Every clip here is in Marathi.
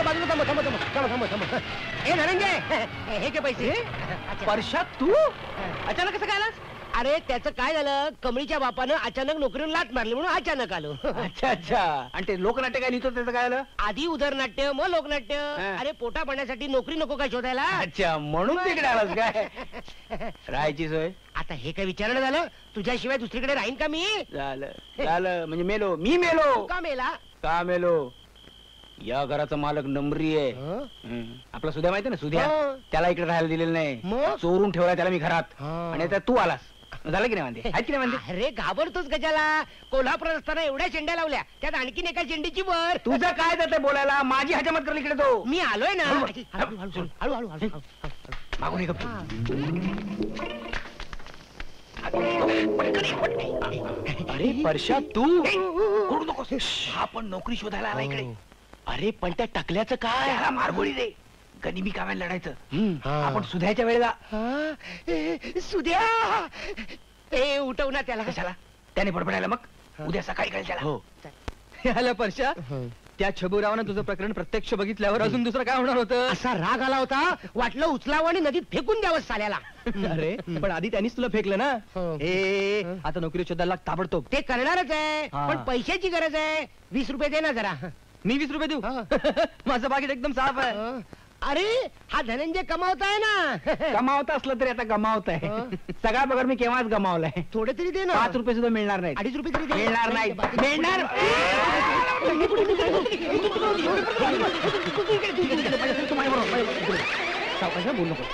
बाजूला थांब थांब थांब थांब थांब थांब. ए धनंजय, हे घे पैसे. परशा तू अचानक कसं काय आलास? अरे त्याचं काय झालं, कमळीच्या बापानं अचानक नोकरीवर लात मारली म्हणून अचानक आलो. अच्छा अच्छा. आणि ते लोकनाट्य काय लिहितो त्याचं काय आलं? आधी उदरनाट्य मग लोकनाट्य. अरे पोटा पाण्यासाठी नोकरी नको काय शोधायला? अच्छा, म्हणून तिकडे आलास काय? राहायची सोय? आता हे काय विचारणं झालं, तुझ्याशिवाय दुसरीकडे राहीन का मी? झालं झालं, म्हणजे मेलो मी मेलो. का मेला? का मेलो? या घराचा मालक नंबरी आहे. आपला सुद्या माहिती ना, सुद्या. त्याला इकडे राहायला दिलेलं नाही, चोरून ठेवला त्याला मी घरात. आणि आता तू आलास, झालं की नाही म्हणते? आहेत की नाही म्हणते? अरे घाबरतोच गजाला. कोल्हापुरात असताना एवढ्या शेंड्या लावल्या, त्यात आणखीन एका शेंडीची वर. तुझं काय जाते बोलायला? माझी हजामत कर इकडे. तो मी आलोय ना. हळू मागून ये गप्प. अरे परशा तू करू नकोस. हा पण नोकरी शोधायला आला इकडे. अरे पण त्या टकल्याचं काय? ह्याला मारगोळी दे. गनिमी कामाला लढायचं. आपण सुध्याच्या वेळेला. सुद्या ए उठव ना त्याला. कशाला? त्याने बडबडायला मग उद्या सकाळी कळेल त्याला. हो. ह्याला परशा, त्या छबुरावानं तुझं प्रकरण प्रत्यक्ष बघितल्यावर अजून दुसरं काय होणार होतं? असा राग आला होता, वाटलं उचलावं आणि नदीत फेकून द्यावं साल्याला. अरे पण आधी त्यांनीच तुला फेकलं ना. ए आता नोकरी शोधायला ताबडतोब. ते करणारच आहे, पण पैशाची गरज आहे. 20 रुपये दे ना जरा. मी 20 रुपये देऊ? माझं पाकिट एकदम साफ आहे. अरे हा धनंजय कमावताय ना. कमावत असलं तरी आता गमावत आहे. सगळा पगार मी केव्हाच गमावलाय. थोडे तरी दे ना. 5 रुपये सुद्धा मिळणार नाही. 2.5 रुपये तरी दे. मिळणार नाही. मिळणार. बोल नको.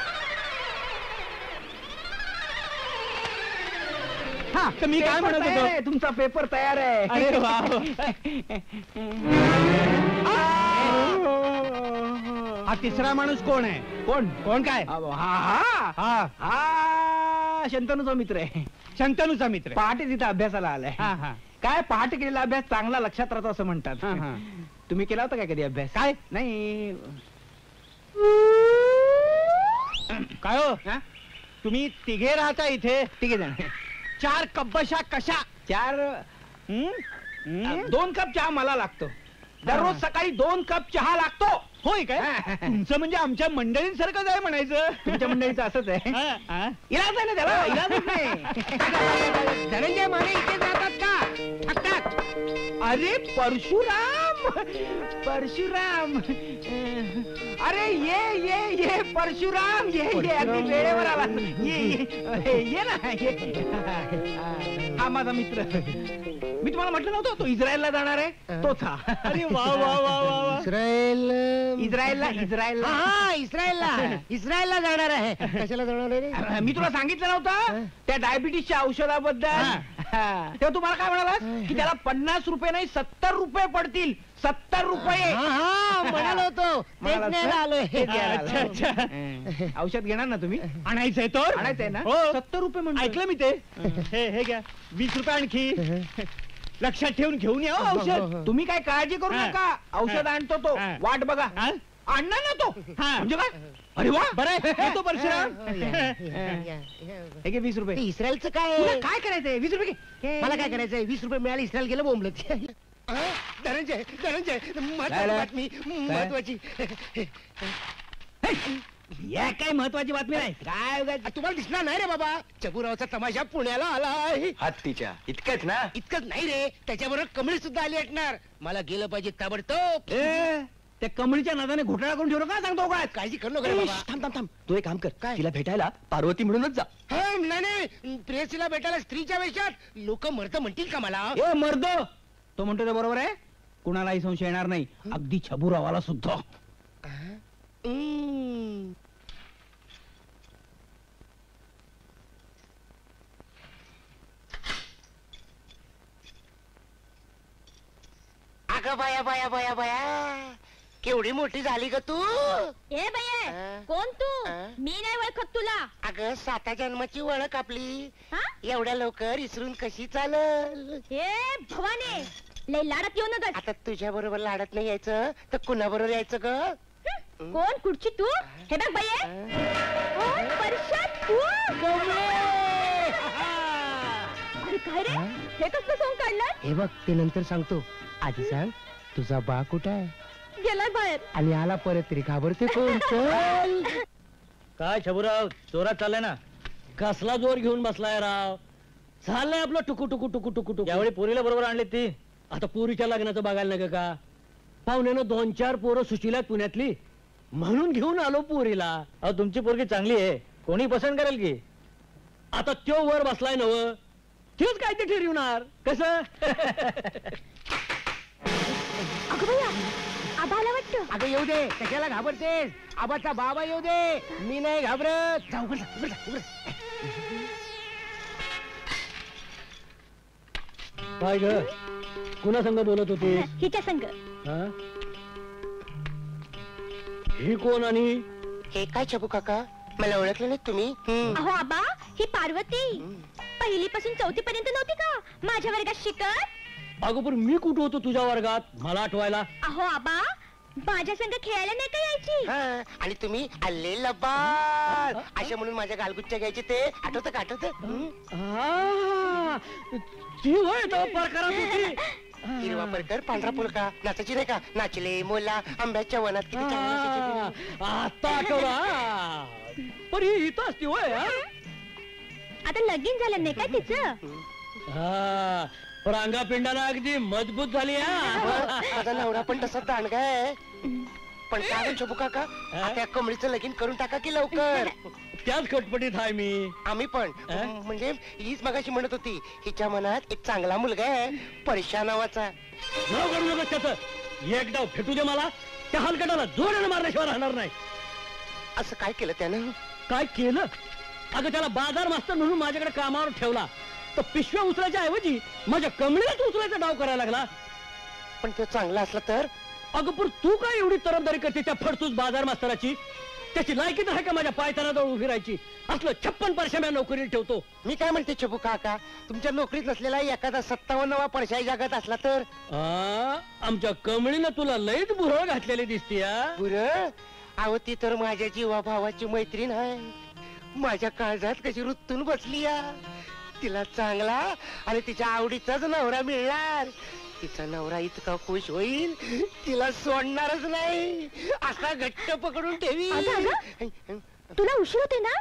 हा तर मी काय म्हणत होतो, तुमचा पेपर तयार आहे. अरे वा. हा तिसरा माणूस कोण आहे? कोण कोण काय? हा शंतनूचा मित्र आहे. शंतनूचा मित्र. पहाटे तिथं अभ्यासाला आलाय. काय पहाटे केलेला अभ्यास चांगला लक्षात राहतो असं म्हणतात. तुम्ही केला होता काय कधी अभ्यास? काय नाही. काय हो? तुम्ही तिघे राहता इथे? तिघे जण. 4 कब्बशा कशा? 4 2 कप चहा मला लागतो. दररोज सकाळी 2 कप चहा लागतो. होय काय? तुमचं म्हणजे आमच्या मंडळींसारखंच आहे म्हणायचं. तुमच्या मंडळीचं असंच आहे. इलाज आहे ना त्याला. इलाजच नाही. धनंजय माने इथे जातात का? थकतात. अरे परशुराम, परशुराम. अरे ये ये ये परशुराम, ये ये अगदी वेळेवर आला. ये ये ना. हा माझा मित्र. मी तुम्हाला म्हटलं नव्हतं तो इस्रायलला जाणार आहे. तोच हा. अरे वा वा वा वा. इस्रायलला जाणार आहे. कशाला जाणार आहे? मी तुला सांगितलं नव्हतं त्या डायबिटीसच्या औषधाबद्दल. तेव्हा तुम्हाला काय म्हणाला की त्याला 50 रुपये नाही 70 रुपये पडतील. 70 रुपये म्हणालो होतो. आलोय. औषध घेणार ना तुम्ही? आणायचंय तर आणायचंय ना. 70 रुपये म्हणून ऐकलं मी ते. हे घ्या 20 रुपये आणखी. लक्षात ठेवून घेऊन या औषध. तुम्ही काय काळजी करू नका. औषध आणतो तो. वाट बघा. आणणार ना तो. म्हणजे काय? अरे वा बरं येतो परशुराम. हे घे 20 रुपये. इस्रायलचं काय? काय करायचंय? 20 रुपये घे. मला काय करायचंय? 20 रुपये मिळाले, इस्रायल गेलं बोंबलत. धनंजय धनंजय बातमी महत्वाची. या काय महत्वाची बातमी नाही. काय तुम्हाला दिसणार नाही रे बाबा. चबुरावचा तमाशा पुण्याला आलाय. हत्तीच्या इतकंच ना? इतकंच नाही रे, त्याच्याबरोबर कमळी सुद्धा आली असणार. मला गेलं पाहिजे ताबडतोब. त्या कमळीच्या नादाने घोटाळा करून ठेवलो का सांगतो काय? काळजी करू नका बाबा. थांब थांब थांब. तू एक काम कर, तिला भेटायला पार्वती म्हणूनच जा. नाही प्रेयसीला भेटायला स्त्रीच्या वेशात लोक मरत म्हणतील का मला? ए मर्द, तो म्हणतो ते बरोबर आहे. कुणालाही संशय येणार नाही, अगदी छबुरावाला सुद्धा. अगं बाया बाया बाया बाया, केवढी मोठी झाली ग तू. ए बये, कोण तू? मी नाही ओळखत तुला. अगं 7 जन्माची ओळख आपली. एवढ्या लवकर इसरून कशी चालल? हे भवाने, लय लाडत येऊ नका. आता तुझ्या बरोबर लाडत नाही यायचं तर कुणा बरोबर यायचं ग? कोण कुठची तू? हे बघ बये, कोण परशा तू? अरे काय रे, हे कसलं सोंग काढलं? हे बघ ते नंतर सांगतो. आधी सांग तुझा बा कुठं आहे? गेलाय बाहेर. आणि आला परत तरी घाबरते कोण? चल. काय छबुराव जोरात चाललाय ना? कसला जोर घेऊन बसलाय राव? चाललंय आपलं टुकू टुकू टुकू टुकू टुकू. यावेळी पोरीला बरोबर आणली ती. आता पोरीच्या लग्नाचं बघायला नका का? पाहुण्यानं 2-4 पोरं सुशीलात पुण्यातली, म्हणून घेऊन आलो पोरीला. अहो तुमची पोरगी चांगली आहे, कोणी पसंत करेल की. आता त्यो वर बसलाय नव, तेच काय ते ठरवणार कसं? अगं भैया, आबा आला वाटतं. अगं येऊ दे, कशाला घाबरतेस? आबाचा बाबा येऊ दे, मी नाही घाबरत. जाऊ उघड जा, उघड जा, उघड जा. काय ग, कुणा संग बोलत होती? हिच्या संग. हा? ही कोण आणि हे काय छबू काका, मला ओळखलं नाही तुम्ही? अहो आबा, ही पार्वती. पहिलीपासून 4थी पर्यंत नव्हती का माझ्या वर्गात शिकत? अगोदर मी कुठं होतो तुझ्या वर्गात, मला आठवायला? अहो आबा, माझ्या संग खेळायला नाही का यायची? आणि तुम्ही आले लबाड अशा म्हणून माझ्या गालगुच्च्या घ्यायचे ते आठवतं का? आठवतं? आ, ती होय तो प्रकारात होती. हिरवा परकर पांढरा पुलका नाचायची नाही का? नाचले मोला आंब्याच्या वनात किती चांगली नाचायची ती. आता आठवला. पण ही इथं असती होय. आता लगीन झालं नाही काय तिचं? हा, रांगा पिंडाला अगदी मजबूत झाली. हा, माझा नवरा पण तसा दांडगा आहे. पण काय म्हणतो छबू काका, आता या कमळीचं लगीन करून टाका की लवकर. त्याच खटपटीत आहे मी. आम्ही पण म्हणजे हीच मगाशी म्हणत होती, हिच्या मनात एक चांगला मुलगा आहे परशा नावाचा. नाव करू नका त्याचं. एक डाव फेटू दे मला, त्या हलकटाला जोरानं मारल्याशिवाय राहणार नाही. असं काय केलं त्यानं? काय केलं? अगं त्याला बाजार मास्तर म्हणून माझ्याकडे कामावर ठेवला, तर पिशव्या उचलायच्या ऐवजी माझ्या कमळीलाच उचलायचा डाव करायला लागला. पण तो चांगला असला तर? अगं पण तू काय एवढी तरफदारी करते त्या फडतूस बाजार मास्तराची? त्याची लायकी तर आहे का माझ्या पायतानाजवळ उभी राहायची? असलं 56 परशा मी नोकरीला ठेवतो. मी काय म्हणते छबू काका, तुमच्या नोकरीत नसलेला एखादा 57वा परशा जगात असला तर? आमच्या कमळीनं तुला लईच भुरळ घातलेली दिसती. बुरं, अहो ती तर माझ्या जीवा भावाची मैत्रीण आहे. माझ्या काळजात कशी रुतून बसली या. तिला चांगला आणि तिच्या आवडीचाच नवरा मिळणार. तिचा नवरा इतका खुश होईल, तिला सोडणारच नाही, असा घट्ट पकडून ठेवी. तुला उशीर होते ना?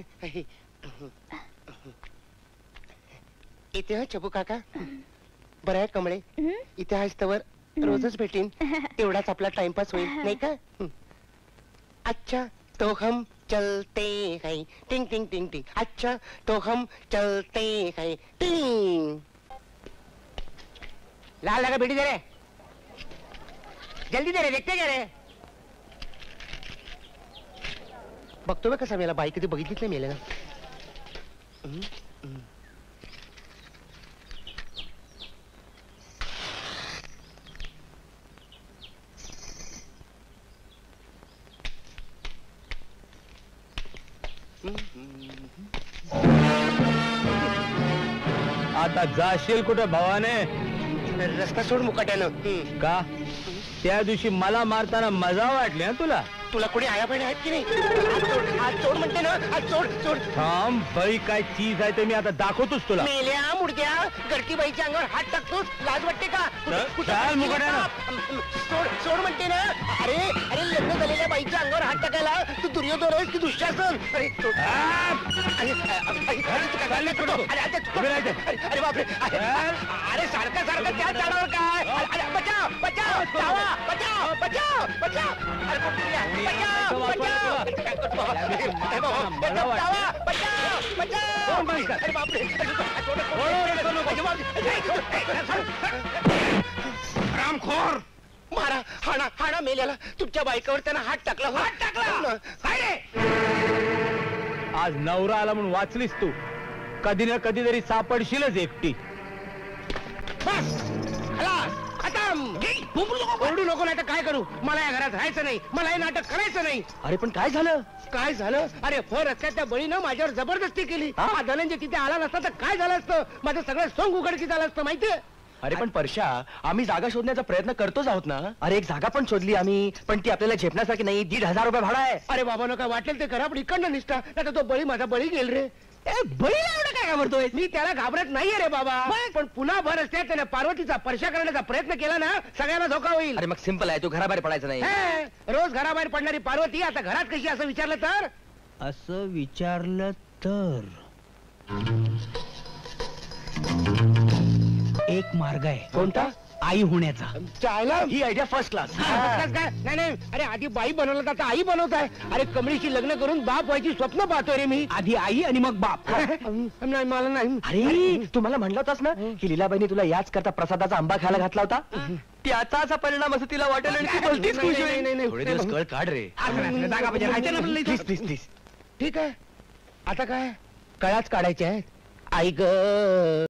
इथे हा छबू काका. बरं आहे कमळे, इथे हा तवर रोजच भेटीन, तेवढाच आपला टाइमपास होईल नाही का? अच्छा तो हम चलते हैं, टिंग टिंग टिंग टिंग. अच्छा तो हम चलते हैं, टिंग. लाल लगा बेटी दे रे, जल्दी दे रे, देखते क्या रे? बघतो बघ कसा मेला, बाई कधी बघितलीच नाही मेले ना. आता जाशील कुठं भावाने? रस्ता सोड मुकाट्यानं. का त्या दिवशी मला मारताना मजा वाटली ना तुला? तुला कोणी आया बहिणी आहेत की नाही? हात सोड म्हणते ना, हात सोड सोड. थांब बाई, काय चीज आहे ते मी आता दाखवतोच तुला. मेल्या मुडक्या, गडती बाईच्या अंगावर हात टाकतोस, लाज वाटते का? चाल मुकाट्यानं. सोड सोड म्हणते ना. अरे अरे लग्न झालेल्या बाईच्या अंगावर हात टाकायला तू दुर्योधन आहेस की दुःशासन? अरे सोड. अरे बापरे, अरे सारखं सारखं त्या झाडावर काय? बचाव बचाव, जावा, बचाव बचाव बचाव. अरे बचाव बचाव, अरे बापरे. रामखोर, मारा, हाणा हाणा मेल्याला. तुमच्या बायकावर त्यानं हात टाकला. हात टाकला काय रे? आज नवरा आला म्हणून वाचलीस तू. कधी ना कधी तरी सापडशीलच एकटी. बस खलास, खतम. ओरडू नको, नाही तर काय करू? मला या घरात राहायचं नाही, मला हे नाटक करायचं नाही. अरे पण काय झालं? काय झालं? अरे फर रस्त्यात त्या बळीनं माझ्यावर जबरदस्ती केली. हा धनंजय तिथे आला नसता तर काय झालं असतं? माझं सगळं सोंग उघडकीस झालं असतं माहितीये. अरे पण परशा, आम्ही जागा शोधण्याचा प्रयत्न करतोच आहोत ना. अरे एक जागा पण शोधली आम्ही, पण ती आपल्याला झेपण्यासारखी नाही. 1,500 रुपये भाडा आहे. अरे बाबा, काय वाटेल ते करा, पण इकडनं निष्ठा, नाही तर तो बळी माझा बळी गेल रे. बैल एवढं काय घाबरतोय? मी त्याला घाबरत नाहीये रे बाबा, पण पुन्हा भर असते त्याने पार्वतीचा स्पर्श करण्याचा प्रयत्न केला ना, सगळ्यांना धोका होईल. अरे मग सिंपल आहे, तू घराबाहेर पडायचं नाही. हे, रोज घराबाहेर पडणारी पार्वती आता घरात कशी असं विचारलं तर? असं विचारलं तर एक मार्ग आहे. कोणता? आई होण्याचा. चायला ही आयडिया फर्स्ट क्लास. नाही नाही, अरे आधी बाई बनवलं तर आता आई बनवताय. अरे कमळीशी लग्न करून बाप व्हायची स्वप्न पाहतोय रे मी. आधी आई आणि मग बाप. नाही मला नाही. अरे तू मला म्हणला होतास ना की लीलाबाईने तुला याच करता प्रसादाचा आंबा खायला घातला होता. त्याचा असा परिणाम असं तिला वाटेल आणि ती भलतीच खुश नाही, नाही, होईल. नाही. थोडे दिवस कळ काढ रे. जागा पाहिजे. राहायचं ना आपल्याला इथं. Please please please. ठीक आहे, आता काय कळाच काढायच्या आहेत. आई ग